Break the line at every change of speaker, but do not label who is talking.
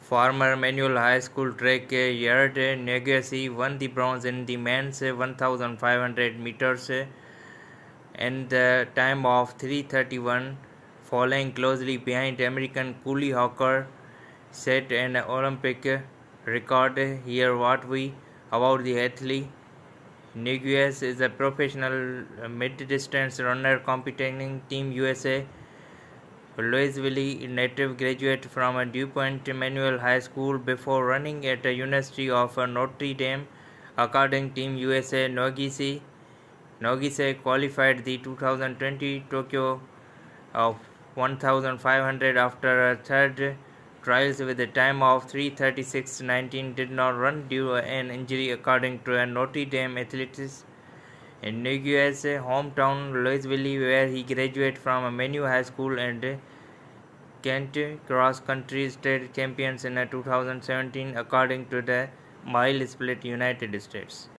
Former Manual High School track Yared Negassi won the bronze in the men's 1,500 meters in the time of 3:31, following closely behind American Cooley Hawker set an Olympic record. Here what we about the athlete. Neguez is a professional mid-distance runner competing in Team USA. Louisville native graduate from a DuPont Manual High School before running at the University of Notre Dame. According Team USA, Nogise qualified the 2020 Tokyo 1500 after a third trials with a time of 3:36.19. Did not run due to an injury, according to a Notre Dame athletics. In Neguez's hometown Louisville, where he graduated from a Manu High School, and Kent cross-country state champions in 2017, according to the Mile Split United States.